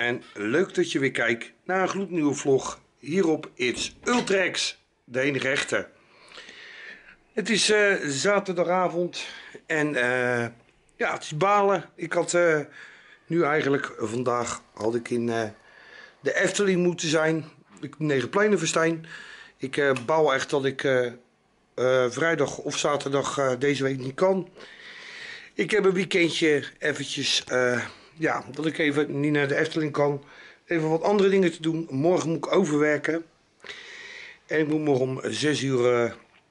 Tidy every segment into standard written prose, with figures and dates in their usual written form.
en leuk dat je weer kijkt naar een gloednieuwe vlog hier op It's Ultrex, de enige echte. Het is zaterdagavond en ja, het is balen. Ik had nu eigenlijk, vandaag had ik in de Efteling moeten zijn, de Negenpleinenfestijn. Ik bouw echt dat ik vrijdag of zaterdag deze week niet kan. Ik heb een weekendje eventjes, ja, dat ik even niet naar de Efteling kan. Even wat andere dingen te doen. Morgen moet ik overwerken. En ik moet morgen om 6 uur,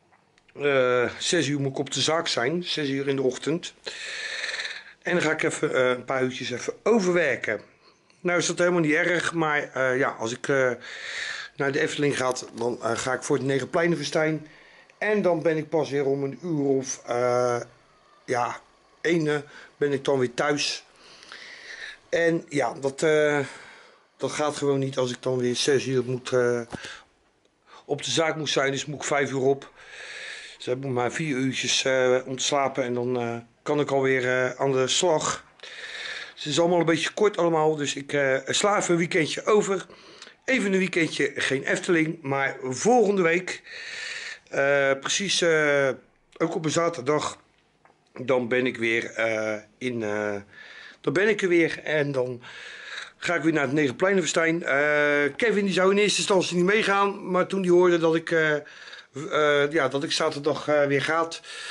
6 uur moet ik op de zaak zijn. 6 uur in de ochtend. En dan ga ik even een paar uurtjes even overwerken. Nou is dat helemaal niet erg. Maar ja, als ik naar de Efteling ga, dan ga ik voor het Negenpleinenfestijn. En dan ben ik pas weer om een uur of ja, 1 ben ik dan weer thuis. En ja, dat gaat gewoon niet als ik dan weer 6 uur moet, op de zaak moet zijn. Dus moet ik 5 uur op. Dus heb ik maar 4 uurtjes ontslapen en dan kan ik alweer aan de slag. Dus het is allemaal een beetje kort allemaal. Dus ik sla even een weekendje over. Even een weekendje geen Efteling. Maar volgende week, precies ook op een zaterdag, dan ben ik weer dan ben ik er weer en dan ga ik weer naar het Negenpleinenfestijn. Kevin die zou in eerste instantie niet meegaan, maar toen hij hoorde dat ik, ja, dat ik zaterdag weer ga,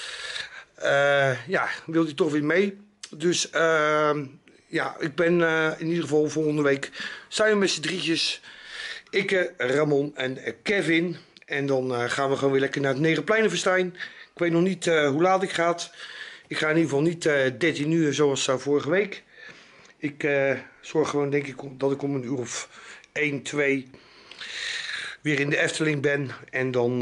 ja, wil hij toch weer mee. Dus ja, ik ben in ieder geval volgende week zijn we met z'n drietjes. Ik, Ramon en Kevin. En dan gaan we gewoon weer lekker naar het Negenpleinenfestijn. Ik weet nog niet hoe laat ik ga. Ik ga in ieder geval niet 13 uur zoals vorige week. Ik zorg gewoon denk ik dat ik om een uur of 1, 2 weer in de Efteling ben. En dan,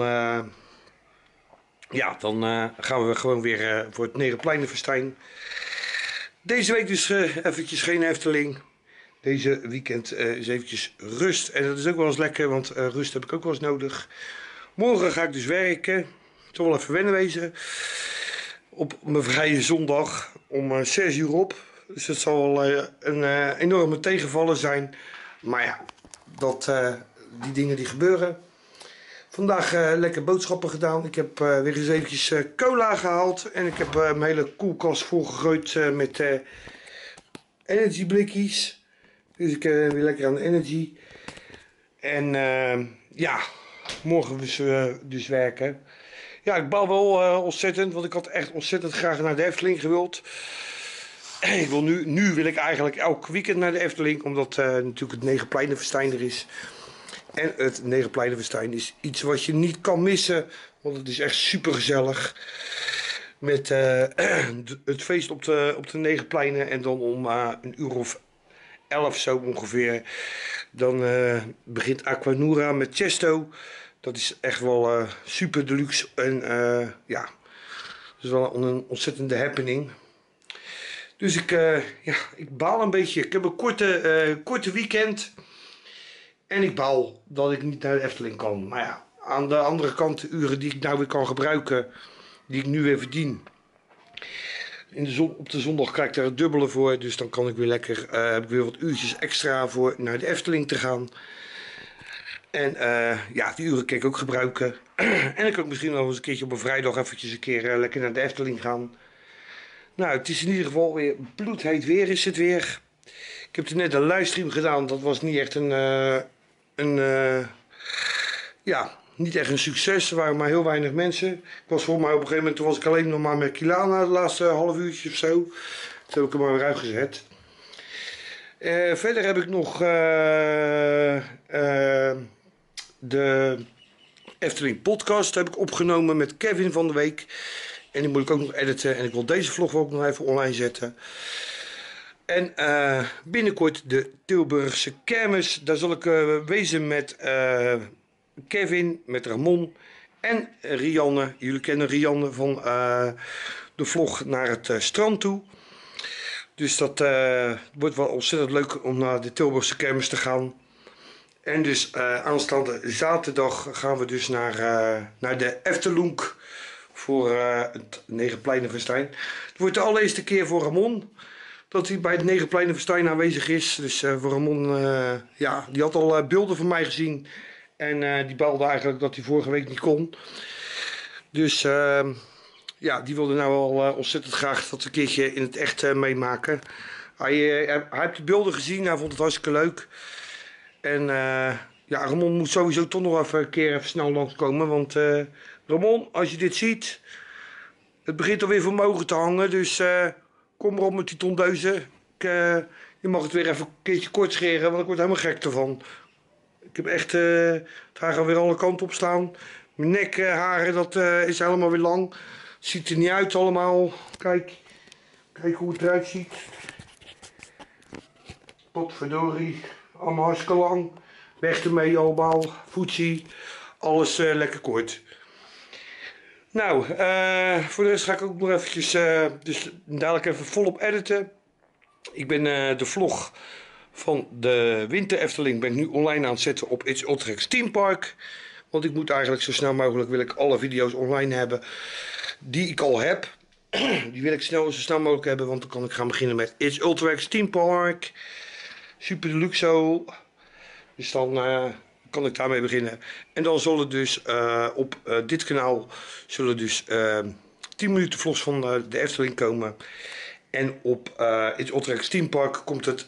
ja, dan gaan we gewoon weer voor het Negenpleinenfestijn. Deze week dus eventjes geen Efteling. Deze weekend is eventjes rust. En dat is ook wel eens lekker, want rust heb ik ook wel eens nodig. Morgen ga ik dus werken. Het zal wel even wennen wezen. Op mijn vrije zondag om 6 uur op. Dus het zal wel een enorme tegenvaller zijn. Maar ja, die dingen die gebeuren. Vandaag lekker boodschappen gedaan. Ik heb weer eens eventjes cola gehaald. En ik heb mijn hele koelkast volgegooid met energieblikjes. Dus ik weer lekker aan de energy. En ja, morgen dus werken. Ja, ik baal wel ontzettend, want ik had echt ontzettend graag naar de Efteling gewild. Ik wil nu wil ik eigenlijk elk weekend naar de Efteling, omdat natuurlijk het Negenpleinenfestijn er is. En het Negenpleinenfestijn is iets wat je niet kan missen, want het is echt super gezellig. Met het feest op de Negenpleinen en dan om een uur of 11 zo ongeveer. Dan begint Aquanura met Chesto. Dat is echt wel super deluxe en ja, dat is wel een ontzettende happening. Dus ik baal een beetje. Ik heb een korte weekend en ik baal dat ik niet naar de Efteling kan. Maar ja, aan de andere kant, de uren die ik nou weer kan gebruiken, die ik nu weer verdien. Op de zondag krijg ik daar het dubbele voor, dus dan kan ik weer lekker, heb ik weer wat uurtjes extra voor naar de Efteling te gaan. En ja, die uren kan ik ook gebruiken. En dan kan ik misschien wel eens een keertje op een vrijdag eventjes een keer lekker naar de Efteling gaan. Nou, het is in ieder geval weer bloedheet weer is het weer. Ik heb er net een livestream gedaan. Dat was niet echt ja, niet echt een succes. Er waren maar heel weinig mensen. Ik was voor mij op een gegeven moment, toen was ik alleen nog maar met Kilana het laatste half uurtje of zo. Toen heb ik hem maar weer uitgezet. Verder heb ik nog de Efteling podcast heb ik opgenomen met Kevin van de week. En die moet ik ook nog editen. En ik wil deze vlog ook nog even online zetten. En binnenkort de Tilburgse kermis. Daar zal ik wezen met Kevin, met Ramon en Rianne. Jullie kennen Rianne van de vlog naar het strand toe. Dus dat wordt wel ontzettend leuk om naar de Tilburgse kermis te gaan. En dus aanstaande zaterdag gaan we dus naar de Efteling voor het Negenpleinenfestijn. Het wordt de allereerste keer voor Ramon dat hij bij het Negenpleinenfestijn aanwezig is. Dus voor Ramon, ja, die had al beelden van mij gezien. En die belde eigenlijk dat hij vorige week niet kon. Dus ja, die wilde nou al ontzettend graag dat een keertje in het echt meemaken. Hij heeft de beelden gezien, hij vond het hartstikke leuk. En ja, Ramon moet sowieso toch nog even een keer even snel langskomen. Want Ramon, als je dit ziet, het begint alweer vermogen te hangen. Dus kom erop met die tondeuzen. Je mag het weer even een keertje kort scheren, want ik word helemaal gek ervan. Ik heb echt, het haar gaat weer alle kanten op staan. Mijn nekharen, dat is helemaal weer lang. Ziet er niet uit allemaal. Kijk hoe het eruit ziet. Potverdorie, allemaal hartstikke lang. Weg ermee allemaal, voetzie, alles lekker kort. Nou, voor de rest ga ik ook nog eventjes, dus dadelijk even volop editen. Ik ben de vlog van de Winter Efteling ben ik nu online aan het zetten op It's Utrecht Theme Park. Want ik moet eigenlijk zo snel mogelijk, wil ik alle video's online hebben die ik al heb. Die wil ik zo snel mogelijk hebben, want dan kan ik gaan beginnen met It's Utrecht Theme Park. Super deluxe. Dus dan kan ik daarmee beginnen. En dan zullen dus op dit kanaal zullen dus 10 minuten vlogs van de Efteling komen. En op It's Utrecht Theme Park komt de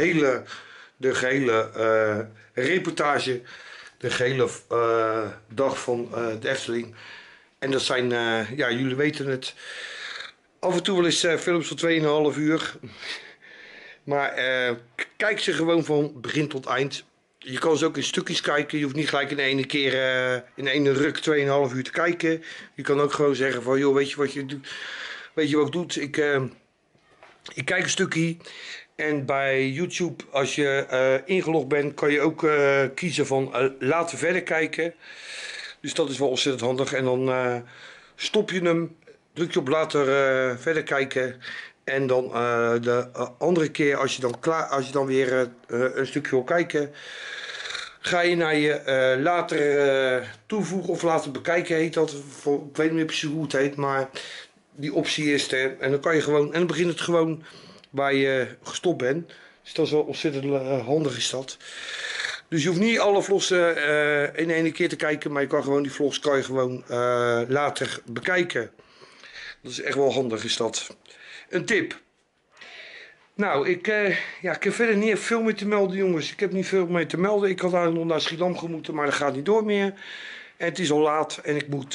gehele reportage, de gehele dag van de Efteling. En dat zijn, ja, jullie weten het, af en toe wel eens films van 2,5 uur. Maar kijk ze gewoon van begin tot eind. Je kan ze ook in stukjes kijken. Je hoeft niet gelijk in ene keer in ene ruk 2,5 uur te kijken. Je kan ook gewoon zeggen van, joh, weet je wat je doet? Weet je wat ik doe? Ik kijk een stukje. En bij YouTube, als je ingelogd bent, kan je ook kiezen van laten verder kijken. Dus dat is wel ontzettend handig. En dan stop je hem, druk je op later verder kijken. En dan de andere keer, als je dan weer een stukje wil kijken, ga je naar je later toevoegen of laten bekijken, heet dat. Ik weet niet meer precies hoe het heet, maar die optie is er. En dan kan je gewoon, en dan begint het gewoon waar je gestopt bent. Dus dat is wel ontzettend handig is dat. Dus je hoeft niet alle vlogs in één keer te kijken, maar je kan gewoon die vlogs gewoon later bekijken. Dat is echt wel handig is dat. Een tip. Nou, ik heb verder niet veel meer te melden, jongens. Ik heb niet veel meer te melden. Ik had eigenlijk nog naar Schiedam moeten, maar dat gaat niet door meer. En het is al laat en ik moet,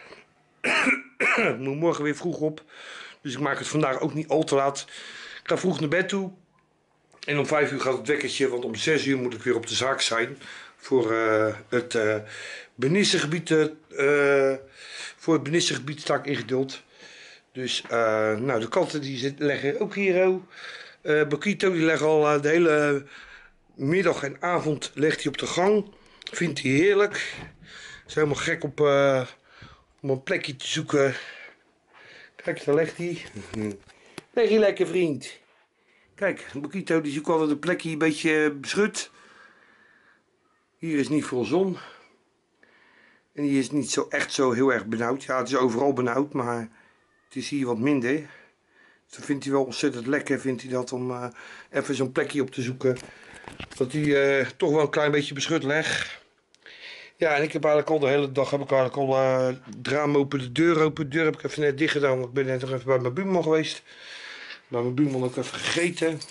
moet morgen weer vroeg op. Dus ik maak het vandaag ook niet al te laat. Ik ga vroeg naar bed toe. En om 5 uur gaat het wekkertje, want om 6 uur moet ik weer op de zaak zijn. Voor het Benissengebied. Voor het Benissengebied sta ik ingeduld. Dus nou, de katten die leggen ook hier. Bakito die legt al de hele middag en avond legt hij op de gang. Vindt hij heerlijk. Is helemaal gek om een plekje te zoeken. Kijk, daar legt hij. Leg je lekker, vriend. Kijk, Bakito die zoekt altijd een plekje een beetje beschut. Hier is niet veel zon. En hier is niet zo echt zo heel erg benauwd. Ja, het is overal benauwd, maar het is hier wat minder. Dus dat vindt hij wel ontzettend lekker, vindt hij dat, om even zo'n plekje op te zoeken. Dat hij toch wel een klein beetje beschut legt. Ja, en ik heb eigenlijk al de hele dag het raam open, de deur open. De deur heb ik even net dicht gedaan, want ik ben net nog even bij mijn buurman geweest. Bij mijn buurman ook even gegeten.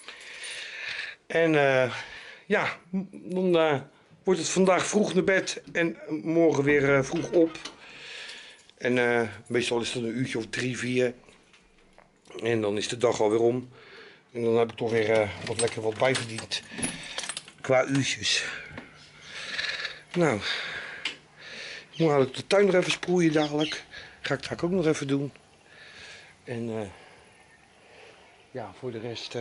En ja, dan wordt het vandaag vroeg naar bed en morgen weer vroeg op. En meestal is het een uurtje of 3, 4. En dan is de dag alweer om. En dan heb ik toch weer wat bijverdiend. Qua uurtjes. Nou. Ik moet eigenlijk de tuin nog even sproeien dadelijk. Ga ik ook nog even doen. En ja, voor de rest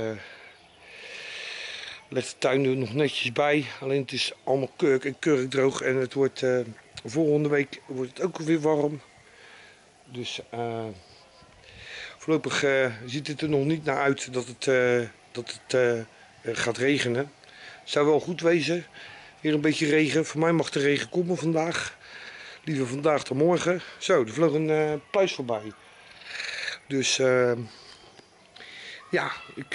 ligt de tuin er nog netjes bij. Alleen het is allemaal kurk en kurkdroog. En het wordt volgende week wordt het ook weer warm. Dus voorlopig ziet het er nog niet naar uit dat het gaat regenen. Het zou wel goed wezen. Weer een beetje regen. Voor mij mag de regen komen vandaag. Liever vandaag dan morgen. Zo, er vloog een pluis voorbij. Dus Ja, ik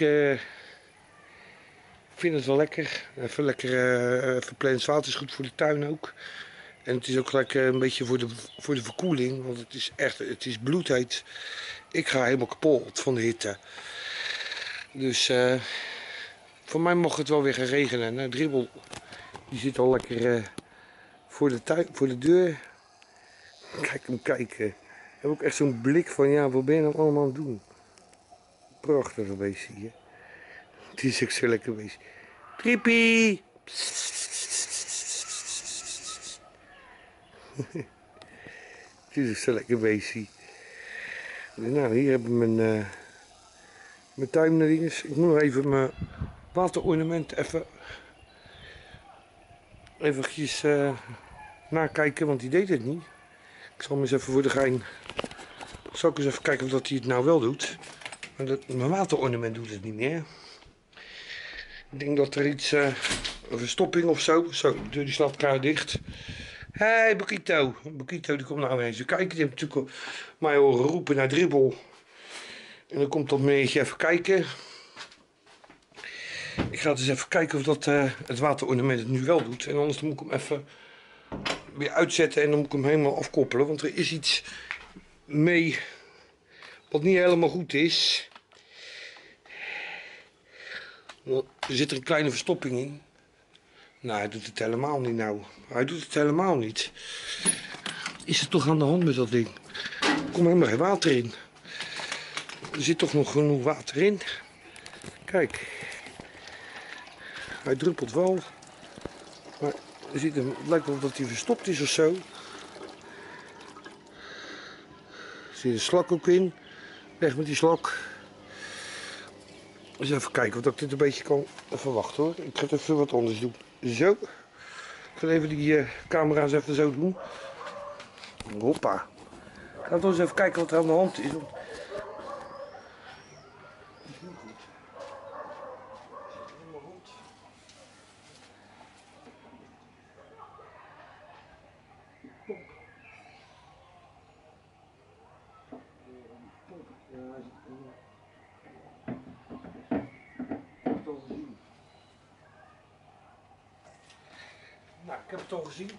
vind het wel lekker. Even lekker verplaatsd water is goed voor de tuin ook. En het is ook lekker een beetje voor de verkoeling, want het is echt, het is bloedheet. Ik ga helemaal kapot van de hitte. Dus voor mij mag het wel weer gaan regenen. Nou, Dribbel die zit al lekker voor de tuin, voor de deur. Kijk hem kijken. Ik heb ook echt zo'n blik van, ja, wat ben je nou allemaal aan het doen? Prachtige beestje hier. Het is ook zo lekker beestje. Trippie! Het is ook zo lekker beestje. Nou, hier hebben we mijn tuindinges. Ik moet nog even mijn waterornament eventjes nakijken, want die deed het niet. Ik zal hem eens even voor de gein. Zal ik eens even kijken of dat hij het nou wel doet. Maar mijn waterornament doet het niet meer. Ik denk dat er iets, een verstopping of zo. Zo, de deur die slaat elkaar dicht. Hé, hey, Bokito. Bokito die komt nou eens kijken. Die heeft natuurlijk mij horen roepen naar Dribbel. En dan komt dat meneertje even kijken. Ik ga dus even kijken of dat het waterornament het nu wel doet. En anders moet ik hem even weer uitzetten en dan moet ik hem helemaal afkoppelen. Want er is iets mee wat niet helemaal goed is. Er zit er een kleine verstopping in. Nou, hij doet het helemaal niet nou. Hij doet het helemaal niet. Is er toch aan de hand met dat ding? Er komt helemaal geen water in. Er zit toch nog genoeg water in. Kijk. Hij druppelt wel. Maar het lijkt wel dat hij verstopt is of zo. Er zit een slak ook in. Weg met die slak. Eens even kijken of ik dit een beetje kan verwachten hoor. Ik ga het even wat anders doen. Zo. Ik ga even die camera's even zo doen. Hoppa. Ik ga toch eens even kijken wat er aan de hand is. Nou, ik heb het al gezien.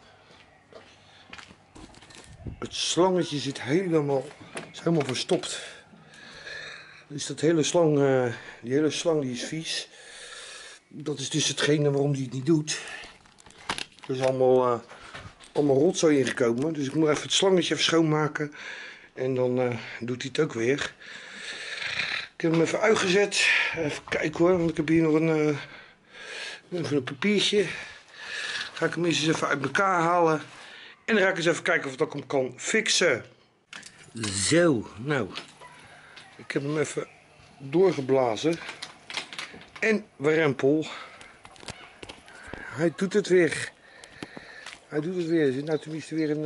Het slangetje zit helemaal verstopt. Dus dat hele slang, die hele slang die is vies. Dat is dus hetgene waarom die het niet doet. Er is allemaal rotzooi ingekomen. Dus ik moet even het slangetje even schoonmaken. En dan doet hij het ook weer. Ik heb hem even uitgezet. Even kijken hoor, want ik heb hier nog even een papiertje. Ga ik hem eens even uit elkaar halen. En dan ga ik eens even kijken of ik hem kan fixen. Zo, nou. Ik heb hem even doorgeblazen. En warempel. Hij doet het weer. Hij doet het weer. Er zit nou tenminste weer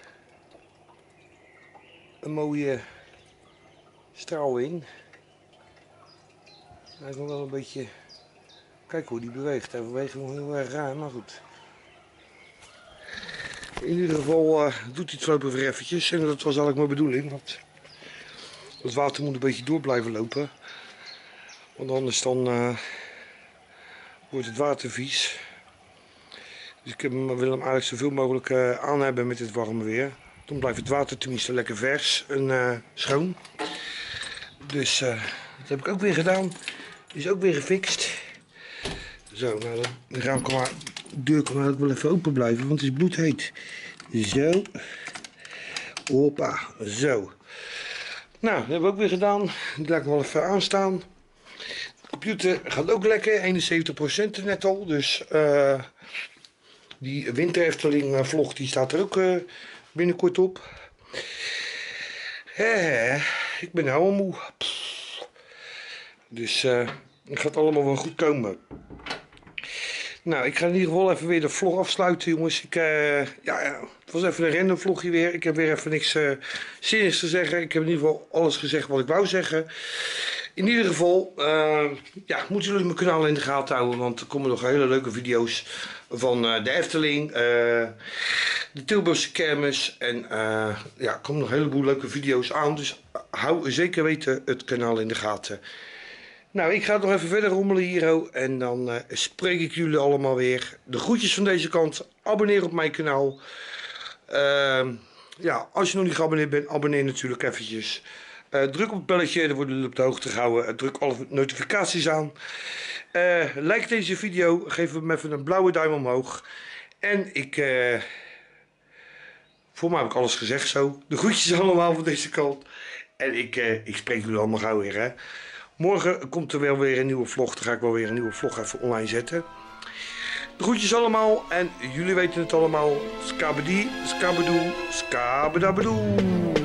een mooie straal in. Hij is nog wel een beetje... Kijk hoe die beweegt. Hij beweegt nog heel erg raar, maar goed. In ieder geval doet hij het voorlopig weer eventjes. En dat was eigenlijk mijn bedoeling. Want het water moet een beetje door blijven lopen. Want anders dan wordt het water vies. Dus ik wil hem eigenlijk zoveel mogelijk aan hebben met dit warme weer. Dan blijft het water tenminste lekker vers en schoon. Dus dat heb ik ook weer gedaan. Is ook weer gefixt. Zo, nou dan ga ik maar... De deur kan eigenlijk wel even open blijven, want het is bloedheet. Zo. Hoppa, zo. Nou, dat hebben we ook weer gedaan. Die laat ik wel even aanstaan. De computer gaat ook lekker, 71% net al. Dus die Winter Efteling vlog die staat er ook binnenkort op. Ik ben nou al moe. Dus het gaat allemaal wel goed komen. Nou, ik ga in ieder geval even weer de vlog afsluiten, jongens. Het was even een random vlogje weer. Ik heb weer even niks zinnigs te zeggen. Ik heb in ieder geval alles gezegd wat ik wou zeggen. In ieder geval, moeten jullie mijn kanaal in de gaten houden. Want er komen nog hele leuke video's van de Efteling, de Tilburgse kermis. En er komen nog een heleboel leuke video's aan. Dus hou zeker weten het kanaal in de gaten. Nou, ik ga nog even verder rommelen hier en dan spreek ik jullie allemaal weer. De groetjes van deze kant. Abonneer op mijn kanaal. Ja, als je nog niet geabonneerd bent, abonneer natuurlijk eventjes. Druk op het belletje, dan worden jullie op de hoogte gehouden. Druk alle notificaties aan. Like deze video, geef hem even een blauwe duim omhoog. En voor mij heb ik alles gezegd zo. De groetjes allemaal van deze kant. En ik spreek jullie allemaal gauw weer, hè. Morgen komt er wel weer een nieuwe vlog. Dan ga ik wel weer een nieuwe vlog even online zetten. De groetjes allemaal. En jullie weten het allemaal. Skabedi, skabedoe, skabedabedoe.